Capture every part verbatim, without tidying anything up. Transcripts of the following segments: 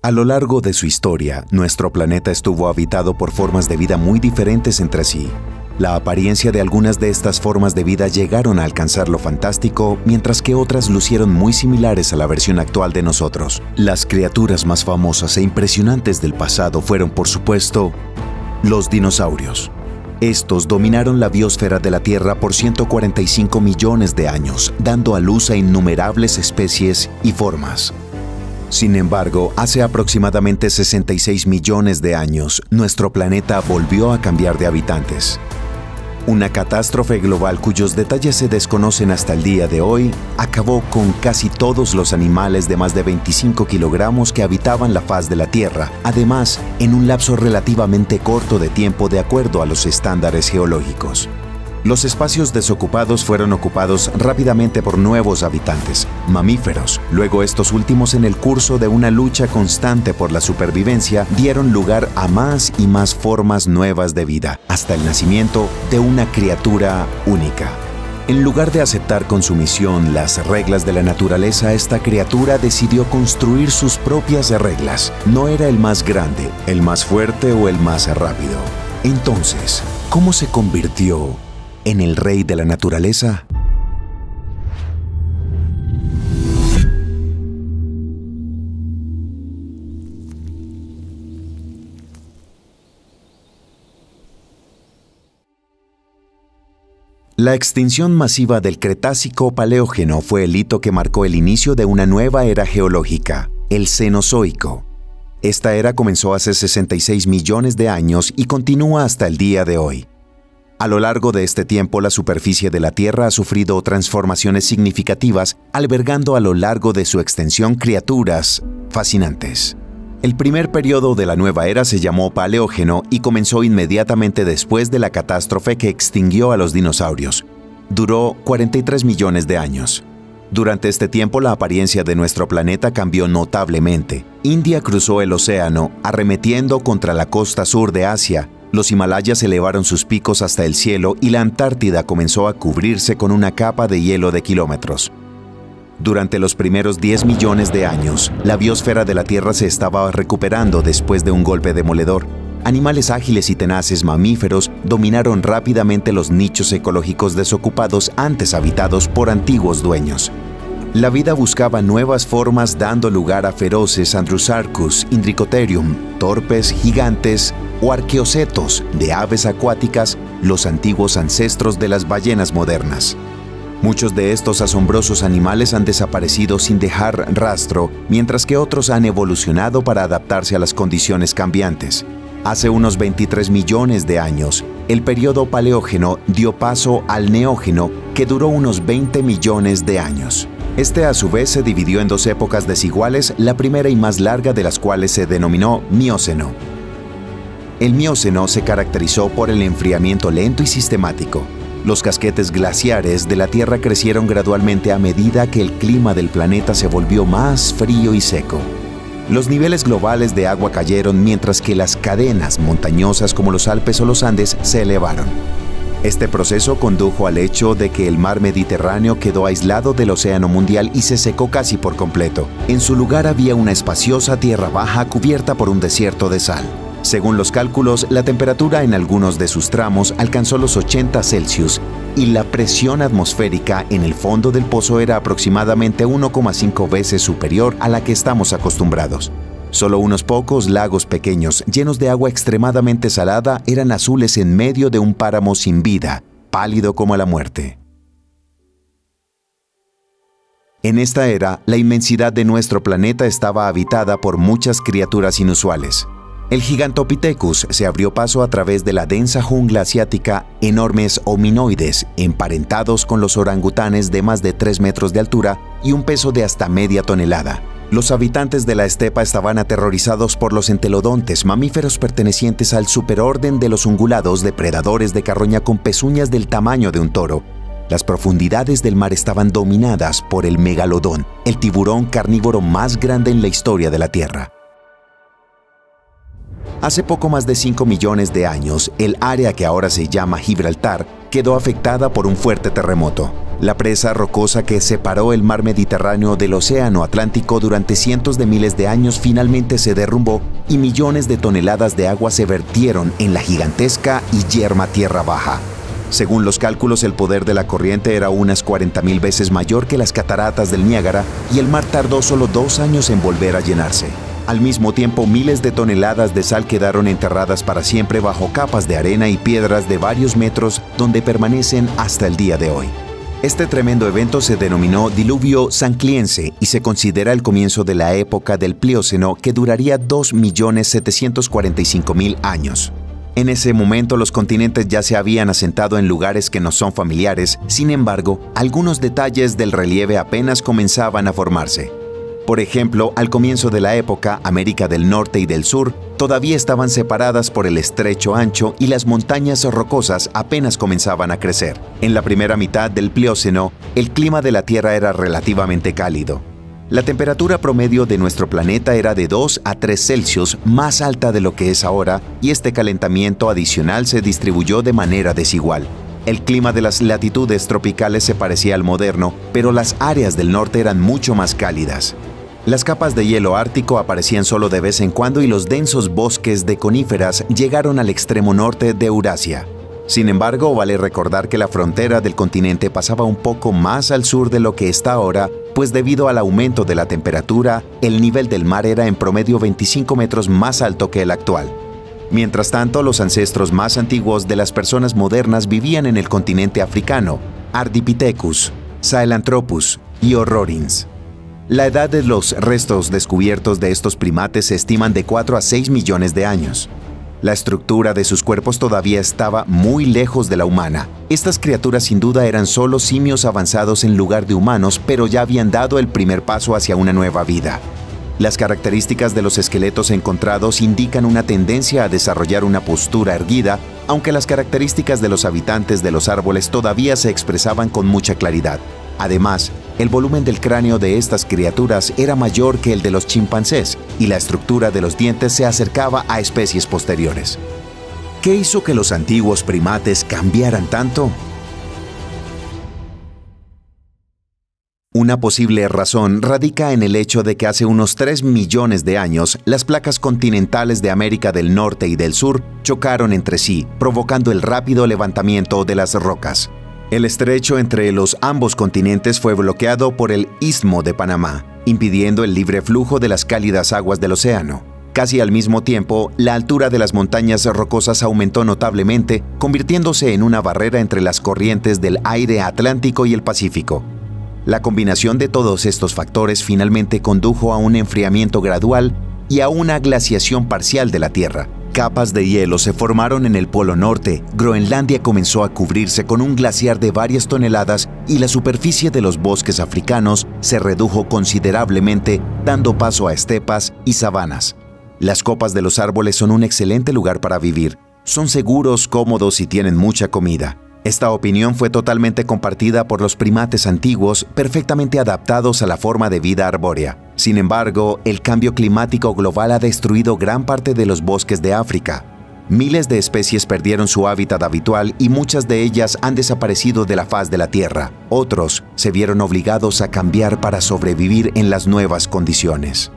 A lo largo de su historia, nuestro planeta estuvo habitado por formas de vida muy diferentes entre sí. La apariencia de algunas de estas formas de vida llegaron a alcanzar lo fantástico, mientras que otras lucieron muy similares a la versión actual de nosotros. Las criaturas más famosas e impresionantes del pasado fueron, por supuesto, los dinosaurios. Estos dominaron la biosfera de la Tierra por ciento cuarenta y cinco millones de años, dando a luz a innumerables especies y formas. Sin embargo, hace aproximadamente sesenta y seis millones de años, nuestro planeta volvió a cambiar de habitantes. Una catástrofe global cuyos detalles se desconocen hasta el día de hoy, acabó con casi todos los animales de más de veinticinco kilogramos que habitaban la faz de la Tierra, además, en un lapso relativamente corto de tiempo de acuerdo a los estándares geológicos. Los espacios desocupados fueron ocupados rápidamente por nuevos habitantes, mamíferos. Luego estos últimos, en el curso de una lucha constante por la supervivencia, dieron lugar a más y más formas nuevas de vida, hasta el nacimiento de una criatura única. En lugar de aceptar con sumisión las reglas de la naturaleza, esta criatura decidió construir sus propias reglas. No era el más grande, el más fuerte o el más rápido. Entonces, ¿cómo se convirtió en el rey de la naturaleza? La extinción masiva del Cretácico-Paleógeno fue el hito que marcó el inicio de una nueva era geológica, el Cenozoico. Esta era comenzó hace sesenta y seis millones de años y continúa hasta el día de hoy. A lo largo de este tiempo, la superficie de la Tierra ha sufrido transformaciones significativas, albergando a lo largo de su extensión criaturas fascinantes. El primer periodo de la nueva era se llamó Paleógeno y comenzó inmediatamente después de la catástrofe que extinguió a los dinosaurios. Duró cuarenta y tres millones de años. Durante este tiempo, la apariencia de nuestro planeta cambió notablemente. India cruzó el océano, arremetiendo contra la costa sur de Asia. Los Himalayas elevaron sus picos hasta el cielo y la Antártida comenzó a cubrirse con una capa de hielo de kilómetros. Durante los primeros diez millones de años, la biosfera de la Tierra se estaba recuperando después de un golpe demoledor. Animales ágiles y tenaces mamíferos dominaron rápidamente los nichos ecológicos desocupados antes habitados por antiguos dueños. La vida buscaba nuevas formas, dando lugar a feroces Andrewsarchus, Indricotherium, torpes, gigantes o arqueocetos de aves acuáticas, los antiguos ancestros de las ballenas modernas. Muchos de estos asombrosos animales han desaparecido sin dejar rastro, mientras que otros han evolucionado para adaptarse a las condiciones cambiantes. Hace unos veintitrés millones de años, el periodo Paleógeno dio paso al Neógeno, que duró unos veinte millones de años. Este a su vez se dividió en dos épocas desiguales, la primera y más larga de las cuales se denominó Mioceno. El Mioceno se caracterizó por el enfriamiento lento y sistemático. Los casquetes glaciares de la Tierra crecieron gradualmente a medida que el clima del planeta se volvió más frío y seco. Los niveles globales de agua cayeron mientras que las cadenas montañosas como los Alpes o los Andes se elevaron. Este proceso condujo al hecho de que el mar Mediterráneo quedó aislado del océano mundial y se secó casi por completo. En su lugar había una espaciosa tierra baja cubierta por un desierto de sal. Según los cálculos, la temperatura en algunos de sus tramos alcanzó los ochenta Celsius y la presión atmosférica en el fondo del pozo era aproximadamente uno coma cinco veces superior a la que estamos acostumbrados. Solo unos pocos lagos pequeños, llenos de agua extremadamente salada, eran azules en medio de un páramo sin vida, pálido como la muerte. En esta era, la inmensidad de nuestro planeta estaba habitada por muchas criaturas inusuales. El Gigantopithecus se abrió paso a través de la densa jungla asiática, enormes hominoides, emparentados con los orangutanes de más de tres metros de altura y un peso de hasta media tonelada. Los habitantes de la estepa estaban aterrorizados por los entelodontes, mamíferos pertenecientes al superorden de los ungulados, depredadores de carroña con pezuñas del tamaño de un toro. Las profundidades del mar estaban dominadas por el megalodón, el tiburón carnívoro más grande en la historia de la Tierra. Hace poco más de cinco millones de años, el área que ahora se llama Gibraltar quedó afectada por un fuerte terremoto. La presa rocosa que separó el mar Mediterráneo del océano Atlántico durante cientos de miles de años finalmente se derrumbó y millones de toneladas de agua se vertieron en la gigantesca y yerma tierra baja. Según los cálculos, el poder de la corriente era unas cuarenta mil veces mayor que las cataratas del Niágara y el mar tardó solo dos años en volver a llenarse. Al mismo tiempo, miles de toneladas de sal quedaron enterradas para siempre bajo capas de arena y piedras de varios metros donde permanecen hasta el día de hoy. Este tremendo evento se denominó Diluvio Sancliense y se considera el comienzo de la época del Plioceno, que duraría dos millones setecientos cuarenta y cinco mil años. En ese momento los continentes ya se habían asentado en lugares que nos son familiares, sin embargo, algunos detalles del relieve apenas comenzaban a formarse. Por ejemplo, al comienzo de la época, América del Norte y del Sur todavía estaban separadas por el estrecho ancho y las montañas rocosas apenas comenzaban a crecer. En la primera mitad del Plioceno, el clima de la Tierra era relativamente cálido. La temperatura promedio de nuestro planeta era de dos a tres Celsius más alta de lo que es ahora, y este calentamiento adicional se distribuyó de manera desigual. El clima de las latitudes tropicales se parecía al moderno, pero las áreas del norte eran mucho más cálidas. Las capas de hielo ártico aparecían solo de vez en cuando y los densos bosques de coníferas llegaron al extremo norte de Eurasia. Sin embargo, vale recordar que la frontera del continente pasaba un poco más al sur de lo que está ahora, pues debido al aumento de la temperatura, el nivel del mar era en promedio veinticinco metros más alto que el actual. Mientras tanto, los ancestros más antiguos de las personas modernas vivían en el continente africano: Ardipithecus, Sahelanthropus y Horrorins. La edad de los restos descubiertos de estos primates se estiman de cuatro a seis millones de años. La estructura de sus cuerpos todavía estaba muy lejos de la humana. Estas criaturas sin duda eran solo simios avanzados en lugar de humanos, pero ya habían dado el primer paso hacia una nueva vida. Las características de los esqueletos encontrados indican una tendencia a desarrollar una postura erguida, aunque las características de los habitantes de los árboles todavía se expresaban con mucha claridad. Además, el volumen del cráneo de estas criaturas era mayor que el de los chimpancés y la estructura de los dientes se acercaba a especies posteriores. ¿Qué hizo que los antiguos primates cambiaran tanto? Una posible razón radica en el hecho de que hace unos tres millones de años las placas continentales de América del Norte y del Sur chocaron entre sí, provocando el rápido levantamiento de las rocas. El estrecho entre los ambos continentes fue bloqueado por el Istmo de Panamá, impidiendo el libre flujo de las cálidas aguas del océano. Casi al mismo tiempo, la altura de las montañas rocosas aumentó notablemente, convirtiéndose en una barrera entre las corrientes del aire Atlántico y el Pacífico. La combinación de todos estos factores finalmente condujo a un enfriamiento gradual y a una glaciación parcial de la Tierra. Capas de hielo se formaron en el Polo Norte, Groenlandia comenzó a cubrirse con un glaciar de varias toneladas y la superficie de los bosques africanos se redujo considerablemente, dando paso a estepas y sabanas. Las copas de los árboles son un excelente lugar para vivir. Son seguros, cómodos y tienen mucha comida. Esta opinión fue totalmente compartida por los primates antiguos, perfectamente adaptados a la forma de vida arbórea. Sin embargo, el cambio climático global ha destruido gran parte de los bosques de África. Miles de especies perdieron su hábitat habitual y muchas de ellas han desaparecido de la faz de la Tierra. Otros se vieron obligados a cambiar para sobrevivir en las nuevas condiciones.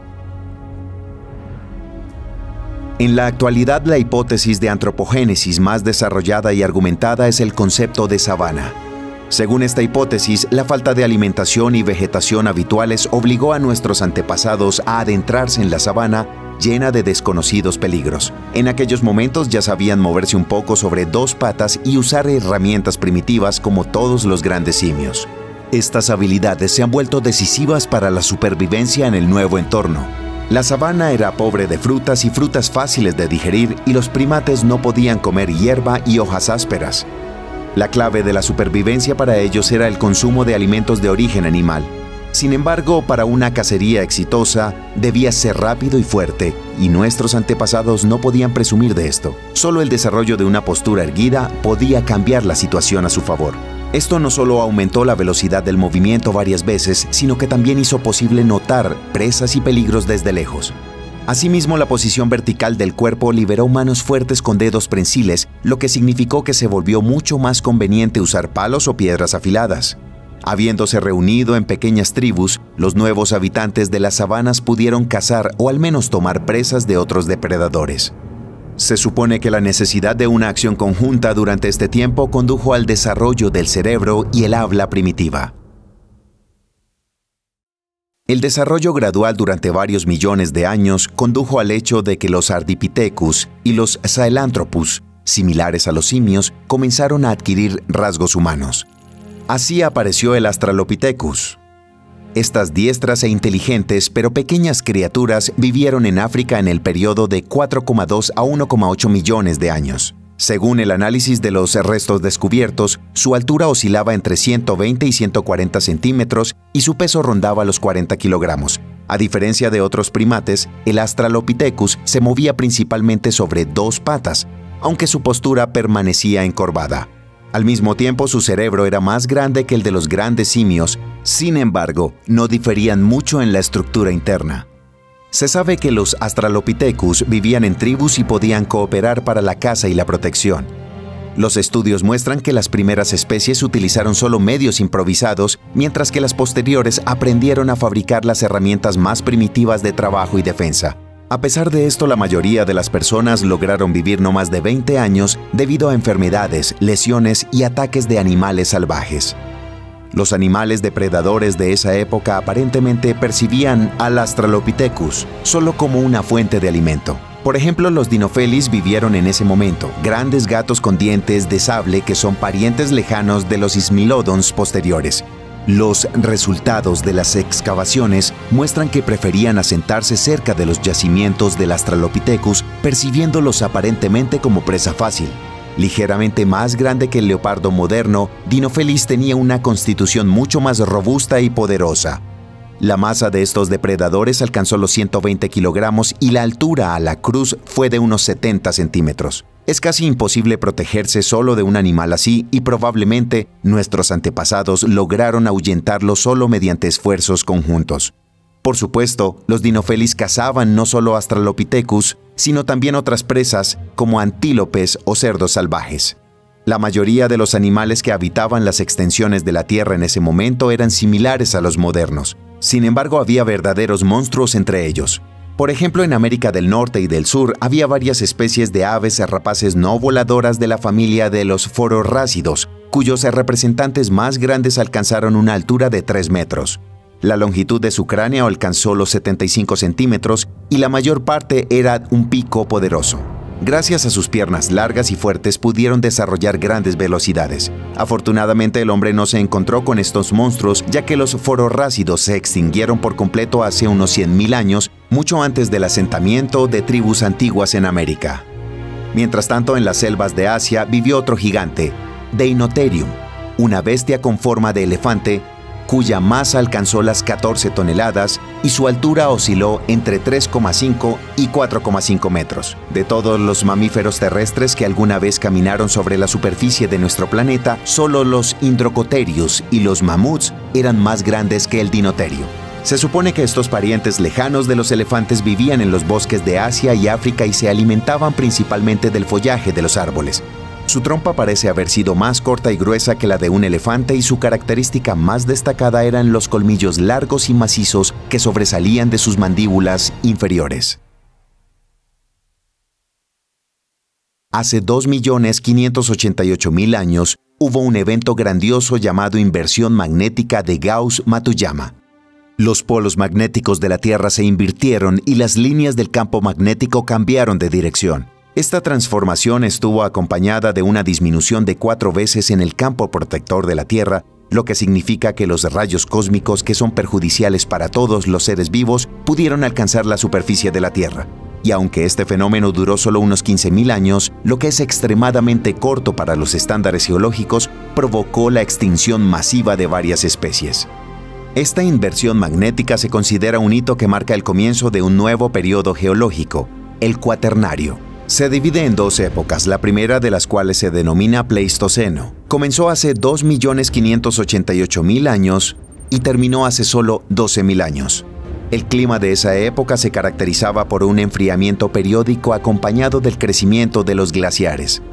En la actualidad, la hipótesis de antropogénesis más desarrollada y argumentada es el concepto de sabana. Según esta hipótesis, la falta de alimentación y vegetación habituales obligó a nuestros antepasados a adentrarse en la sabana llena de desconocidos peligros. En aquellos momentos ya sabían moverse un poco sobre dos patas y usar herramientas primitivas como todos los grandes simios. Estas habilidades se han vuelto decisivas para la supervivencia en el nuevo entorno. La sabana era pobre de frutas y frutas fáciles de digerir y los primates no podían comer hierba y hojas ásperas. La clave de la supervivencia para ellos era el consumo de alimentos de origen animal. Sin embargo, para una cacería exitosa, debía ser rápido y fuerte, y nuestros antepasados no podían presumir de esto. Solo el desarrollo de una postura erguida podía cambiar la situación a su favor. Esto no solo aumentó la velocidad del movimiento varias veces, sino que también hizo posible notar presas y peligros desde lejos. Asimismo, la posición vertical del cuerpo liberó manos fuertes con dedos prensiles, lo que significó que se volvió mucho más conveniente usar palos o piedras afiladas. Habiéndose reunido en pequeñas tribus, los nuevos habitantes de las sabanas pudieron cazar o al menos tomar presas de otros depredadores. Se supone que la necesidad de una acción conjunta durante este tiempo condujo al desarrollo del cerebro y el habla primitiva. El desarrollo gradual durante varios millones de años condujo al hecho de que los Ardipithecus y los Sahelanthropus, similares a los simios, comenzaron a adquirir rasgos humanos. Así apareció el Australopithecus. Estas diestras e inteligentes pero pequeñas criaturas vivieron en África en el periodo de cuatro coma dos a uno coma ocho millones de años. Según el análisis de los restos descubiertos, su altura oscilaba entre ciento veinte y ciento cuarenta centímetros y su peso rondaba los cuarenta kilogramos. A diferencia de otros primates, el Australopithecus se movía principalmente sobre dos patas, aunque su postura permanecía encorvada. Al mismo tiempo, su cerebro era más grande que el de los grandes simios. Sin embargo, no diferían mucho en la estructura interna. Se sabe que los Australopithecus vivían en tribus y podían cooperar para la caza y la protección. Los estudios muestran que las primeras especies utilizaron solo medios improvisados, mientras que las posteriores aprendieron a fabricar las herramientas más primitivas de trabajo y defensa. A pesar de esto, la mayoría de las personas lograron vivir no más de veinte años debido a enfermedades, lesiones y ataques de animales salvajes. Los animales depredadores de esa época aparentemente percibían al Australopithecus solo como una fuente de alimento. Por ejemplo, los Dinophelis vivieron en ese momento, grandes gatos con dientes de sable que son parientes lejanos de los Smilodons posteriores. Los resultados de las excavaciones muestran que preferían asentarse cerca de los yacimientos del Australopithecus, percibiéndolos aparentemente como presa fácil. Ligeramente más grande que el leopardo moderno, Dinophelis tenía una constitución mucho más robusta y poderosa. La masa de estos depredadores alcanzó los ciento veinte kilogramos y la altura a la cruz fue de unos setenta centímetros. Es casi imposible protegerse solo de un animal así y probablemente nuestros antepasados lograron ahuyentarlo solo mediante esfuerzos conjuntos. Por supuesto, los Dinophelis cazaban no solo Australopithecus, sino también otras presas como antílopes o cerdos salvajes. La mayoría de los animales que habitaban las extensiones de la Tierra en ese momento eran similares a los modernos. Sin embargo, había verdaderos monstruos entre ellos. Por ejemplo, en América del Norte y del Sur había varias especies de aves rapaces no voladoras de la familia de los fororrácidos, cuyos representantes más grandes alcanzaron una altura de tres metros. La longitud de su cráneo alcanzó los setenta y cinco centímetros y la mayor parte era un pico poderoso. Gracias a sus piernas largas y fuertes pudieron desarrollar grandes velocidades. Afortunadamente, el hombre no se encontró con estos monstruos, ya que los fororrácidos se extinguieron por completo hace unos cien mil años, mucho antes del asentamiento de tribus antiguas en América. Mientras tanto, en las selvas de Asia vivió otro gigante, Deinotherium, una bestia con forma de elefante, cuya masa alcanzó las catorce toneladas y su altura osciló entre tres coma cinco y cuatro coma cinco metros. De todos los mamíferos terrestres que alguna vez caminaron sobre la superficie de nuestro planeta, solo los Indrocotherius y los mamuts eran más grandes que el Dinotherio. Se supone que estos parientes lejanos de los elefantes vivían en los bosques de Asia y África y se alimentaban principalmente del follaje de los árboles. Su trompa parece haber sido más corta y gruesa que la de un elefante y su característica más destacada eran los colmillos largos y macizos que sobresalían de sus mandíbulas inferiores. Hace dos millones quinientos ochenta y ocho mil años hubo un evento grandioso llamado inversión magnética de Gauss-Matuyama. Los polos magnéticos de la Tierra se invirtieron y las líneas del campo magnético cambiaron de dirección. Esta transformación estuvo acompañada de una disminución de cuatro veces en el campo protector de la Tierra, lo que significa que los rayos cósmicos que son perjudiciales para todos los seres vivos pudieron alcanzar la superficie de la Tierra. Y aunque este fenómeno duró solo unos quince mil años, lo que es extremadamente corto para los estándares geológicos, provocó la extinción masiva de varias especies. Esta inversión magnética se considera un hito que marca el comienzo de un nuevo periodo geológico, el Cuaternario. Se divide en dos épocas, la primera de las cuales se denomina Pleistoceno. Comenzó hace dos millones quinientos ochenta y ocho mil años y terminó hace solo doce mil años. El clima de esa época se caracterizaba por un enfriamiento periódico acompañado del crecimiento de los glaciares.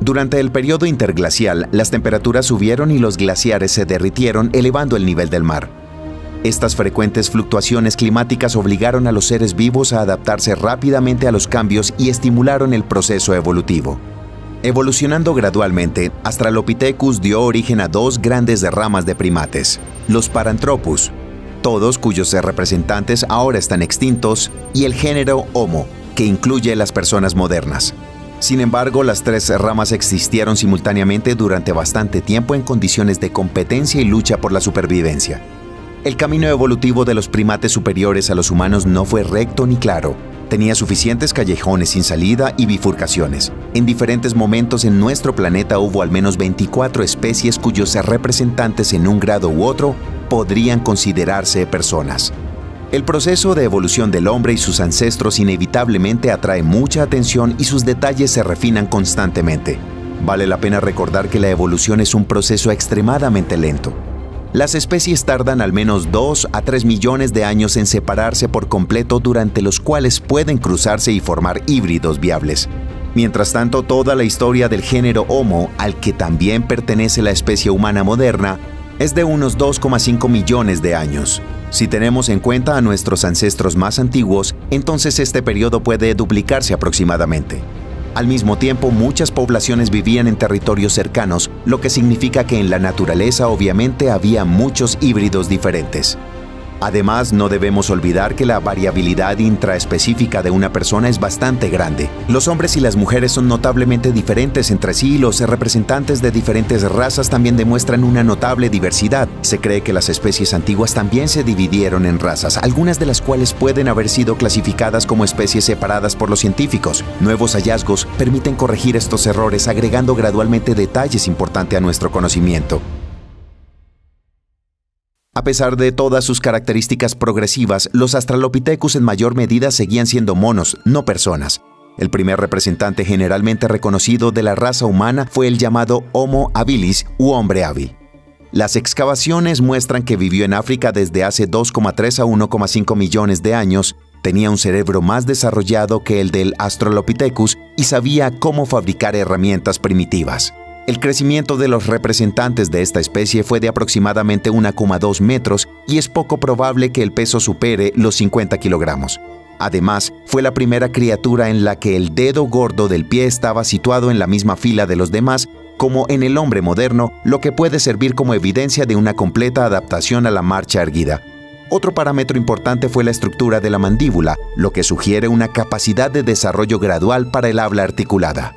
Durante el periodo interglacial, las temperaturas subieron y los glaciares se derritieron, elevando el nivel del mar. Estas frecuentes fluctuaciones climáticas obligaron a los seres vivos a adaptarse rápidamente a los cambios y estimularon el proceso evolutivo. Evolucionando gradualmente, Australopithecus dio origen a dos grandes ramas de primates, los Paranthropus, todos cuyos representantes ahora están extintos, y el género Homo, que incluye las personas modernas. Sin embargo, las tres ramas existieron simultáneamente durante bastante tiempo en condiciones de competencia y lucha por la supervivencia. El camino evolutivo de los primates superiores a los humanos no fue recto ni claro. Tenía suficientes callejones sin salida y bifurcaciones. En diferentes momentos en nuestro planeta hubo al menos veinticuatro especies cuyos representantes en un grado u otro podrían considerarse personas. El proceso de evolución del hombre y sus ancestros inevitablemente atrae mucha atención y sus detalles se refinan constantemente. Vale la pena recordar que la evolución es un proceso extremadamente lento. Las especies tardan al menos dos a tres millones de años en separarse por completo, durante los cuales pueden cruzarse y formar híbridos viables. Mientras tanto, toda la historia del género Homo, al que también pertenece la especie humana moderna, es de unos dos coma cinco millones de años. Si tenemos en cuenta a nuestros ancestros más antiguos, entonces este periodo puede duplicarse aproximadamente. Al mismo tiempo, muchas poblaciones vivían en territorios cercanos, lo que significa que en la naturaleza obviamente había muchos híbridos diferentes. Además, no debemos olvidar que la variabilidad intraespecífica de una persona es bastante grande. Los hombres y las mujeres son notablemente diferentes entre sí y los representantes de diferentes razas también demuestran una notable diversidad. Se cree que las especies antiguas también se dividieron en razas, algunas de las cuales pueden haber sido clasificadas como especies separadas por los científicos. Nuevos hallazgos permiten corregir estos errores, agregando gradualmente detalles importantes a nuestro conocimiento. A pesar de todas sus características progresivas, los Australopithecus en mayor medida seguían siendo monos, no personas. El primer representante generalmente reconocido de la raza humana fue el llamado Homo habilis u hombre hábil. Las excavaciones muestran que vivió en África desde hace dos coma tres a uno coma cinco millones de años, tenía un cerebro más desarrollado que el del Australopithecus y sabía cómo fabricar herramientas primitivas. El crecimiento de los representantes de esta especie fue de aproximadamente uno coma dos metros y es poco probable que el peso supere los cincuenta kilogramos. Además, fue la primera criatura en la que el dedo gordo del pie estaba situado en la misma fila de los demás, como en el hombre moderno, lo que puede servir como evidencia de una completa adaptación a la marcha erguida. Otro parámetro importante fue la estructura de la mandíbula, lo que sugiere una capacidad de desarrollo gradual para el habla articulada.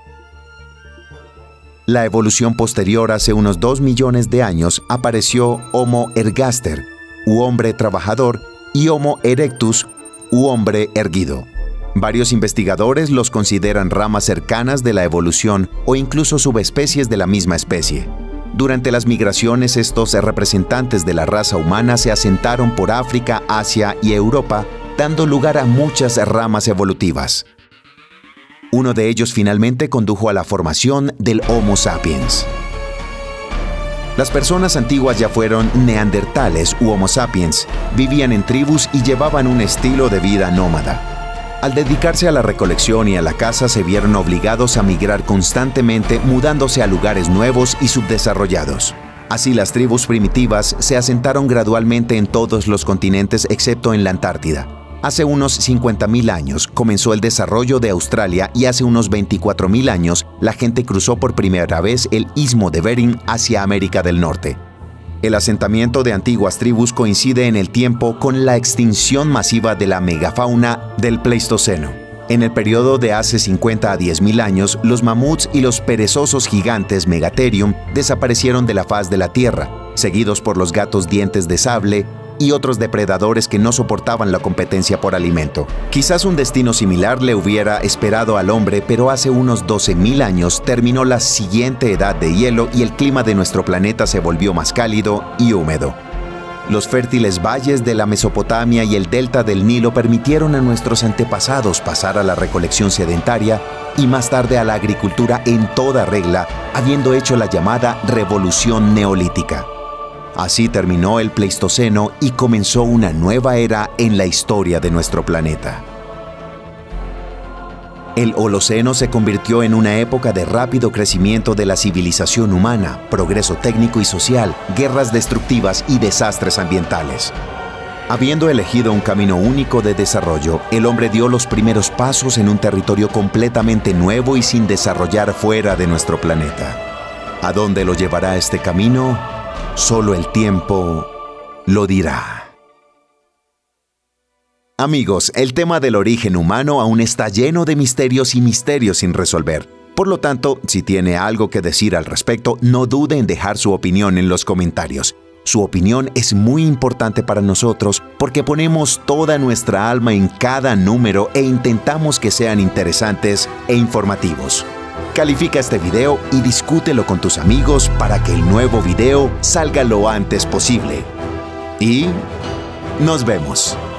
La evolución posterior, hace unos dos millones de años, apareció Homo ergaster, u hombre trabajador, y Homo erectus, u hombre erguido. Varios investigadores los consideran ramas cercanas de la evolución o incluso subespecies de la misma especie. Durante las migraciones, estos representantes de la raza humana se asentaron por África, Asia y Europa, dando lugar a muchas ramas evolutivas. Uno de ellos finalmente condujo a la formación del Homo sapiens. Las personas antiguas ya fueron neandertales u Homo sapiens, vivían en tribus y llevaban un estilo de vida nómada. Al dedicarse a la recolección y a la caza, se vieron obligados a migrar constantemente, mudándose a lugares nuevos y subdesarrollados. Así, las tribus primitivas se asentaron gradualmente en todos los continentes excepto en la Antártida. Hace unos cincuenta mil años comenzó el desarrollo de Australia y hace unos veinticuatro mil años la gente cruzó por primera vez el Istmo de Bering hacia América del Norte. El asentamiento de antiguas tribus coincide en el tiempo con la extinción masiva de la megafauna del Pleistoceno. En el periodo de hace cincuenta a diez mil años, los mamuts y los perezosos gigantes Megatherium desaparecieron de la faz de la Tierra, seguidos por los gatos dientes de sable y otros depredadores que no soportaban la competencia por alimento. Quizás un destino similar le hubiera esperado al hombre, pero hace unos doce mil años terminó la siguiente edad de hielo y el clima de nuestro planeta se volvió más cálido y húmedo. Los fértiles valles de la Mesopotamia y el delta del Nilo permitieron a nuestros antepasados pasar a la recolección sedentaria y más tarde a la agricultura en toda regla, habiendo hecho la llamada Revolución Neolítica. Así terminó el Pleistoceno y comenzó una nueva era en la historia de nuestro planeta. El Holoceno se convirtió en una época de rápido crecimiento de la civilización humana, progreso técnico y social, guerras destructivas y desastres ambientales. Habiendo elegido un camino único de desarrollo, el hombre dio los primeros pasos en un territorio completamente nuevo y sin desarrollar fuera de nuestro planeta. ¿A dónde lo llevará este camino? Solo el tiempo lo dirá. Amigos, el tema del origen humano aún está lleno de misterios y misterios sin resolver. Por lo tanto, si tiene algo que decir al respecto, no dude en dejar su opinión en los comentarios. Su opinión es muy importante para nosotros porque ponemos toda nuestra alma en cada número e intentamos que sean interesantes e informativos. Califica este video y discútelo con tus amigos para que el nuevo video salga lo antes posible. Y nos vemos.